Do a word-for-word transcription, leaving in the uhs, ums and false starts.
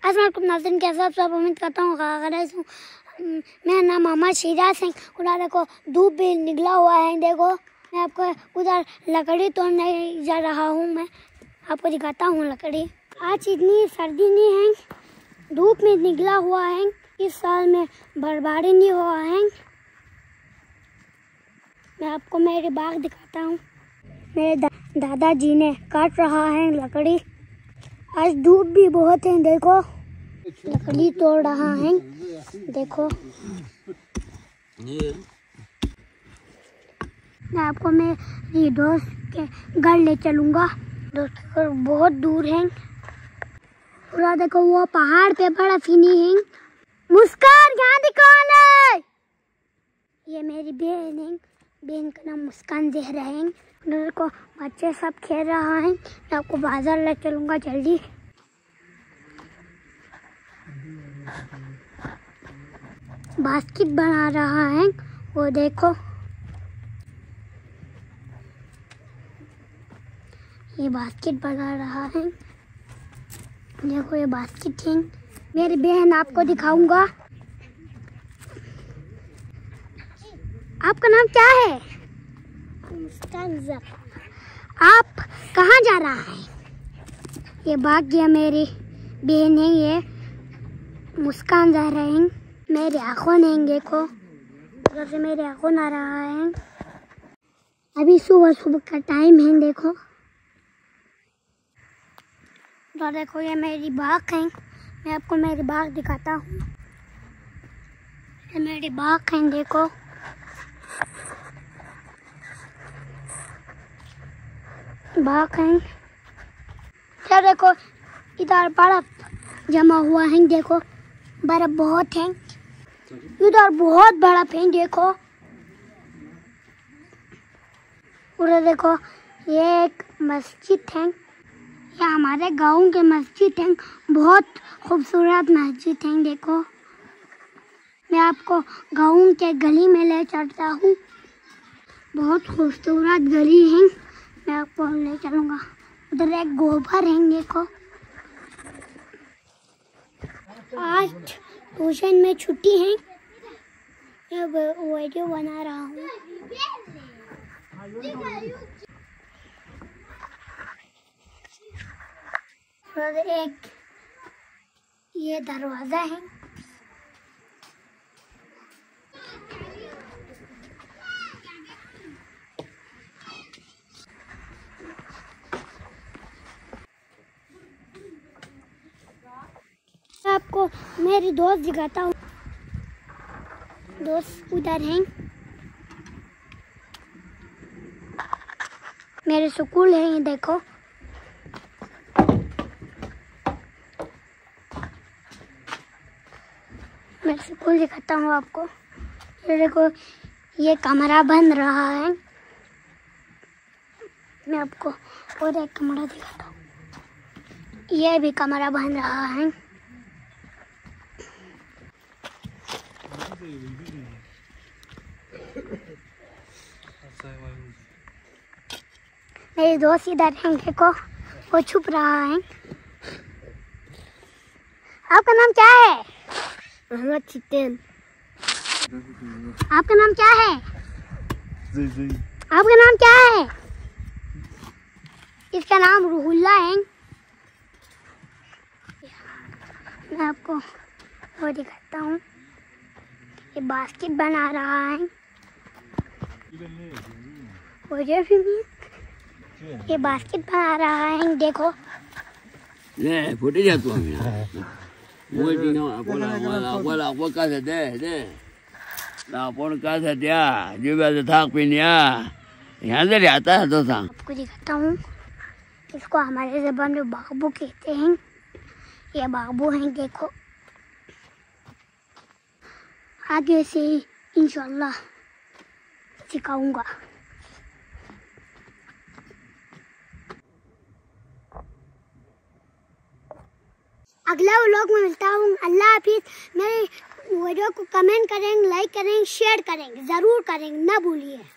अस्सलाम नाज़रीन, कैसे आप सब? उम्मीद करता हूँ खैरियत हूँ। मेरा नाम मोहम्मद शिराज है। उधर देखो धूप भी निकला हुआ है। देखो मैं आपको उधर लकड़ी तोड़ने जा रहा हूँ। मैं आपको दिखाता हूँ लकड़ी। आज इतनी सर्दी नहीं है, धूप में निकला हुआ है। इस साल में बर्बादी नहीं हुआ है। मैं आपको मेरे बाग दिखाता हूँ। मेरे दा, दादाजी ने काट रहा है लकड़ी। आज धूप भी बहुत है। देखो लकड़ी तोड़ रहा है। देखो मैं आपको मेरी दोस्त के घर ले चलूँगा। दोस्त के घर बहुत दूर है। पूरा देखो वो पहाड़ पे बड़ा फिनी है। मुस्कान यहाँ दिखाना। ये मेरी बहन है। बहन का नाम मुस्कान जहरा है। देखो बच्चे सब खेल रहा है। मैं आपको बाजार ले चलूँगा जल्दी। बास्केट बना रहा है वो। देखो ये बास्केट बना रहा है। देखो ये बास्केट है। मेरी बहन आपको दिखाऊंगा। आपका नाम क्या है? आप कहाँ जा रहा है? ये भाग गया। मेरी बहन है ये मुस्कान जा रहे हैं। मेरे आँखों नहीं देखो, उधर से मेरे आँखों आ रहा है। अभी सुबह सुबह का टाइम है। देखो तो देखो ये मेरी बाग है। मैं आपको मेरी बाग दिखाता हूँ। ये मेरी बाग है। देखो बाग है। क्या देखो इधर बर्फ जमा हुआ है। देखो बर्फ बहुत है। इधर बहुत बड़ा है। देखो उधर देखो ये एक मस्जिद है। ये हमारे गांव के मस्जिद है। बहुत खूबसूरत मस्जिद है। देखो मैं आपको गांव के गली में ले चलता हूँ। बहुत खूबसूरत गली है। मैं आपको ले चलूँगा। उधर एक गोबर है। देखो आज ट्यूशन में छुट्टी है। मैं वीडियो बना रहा हूँ। एक ये दरवाजा है। आपको मेरी दोस्त दिखाता हूँ। दोस्त उधर हैं। मेरे स्कूल है। ये देखो मैं स्कूल दिखाता हूँ आपको। ये देखो ये कमरा बन रहा है। मैं आपको और एक कमरा दिखाता हूँ। ये भी कमरा बन रहा है। मेरी दोस्त इधर है। देखो वो छुप रहा है। आपका नाम क्या है? मोहम्मद चितेन। आपका नाम क्या है? जी जी। आपका नाम क्या है? इसका नाम रूहुल्ला है। मैं आपको वो दिखाता हूँ। ये बास्केट बना रहा है। ये बास्केट बना रहा है। देखो ले फुटे जा तू हमें वो दिन बोला बोला बोला वो का से दे दे ना फोन का से दिया जो भी था पिनिया यहाँ से आता है। तो था आपको दिखाता हूँ। इसको हमारे ज़बान में बागबू कहते हैं। ये बागबू हैं। देखो आगे से इंशाल्लाह सिखाऊंगा। अगला व्लॉग में मिलता हूँ। अल्लाह हाफिज़। मेरे वीडियो को कमेंट करें, लाइक करें, शेयर करें, ज़रूर करें, ना भूलिए।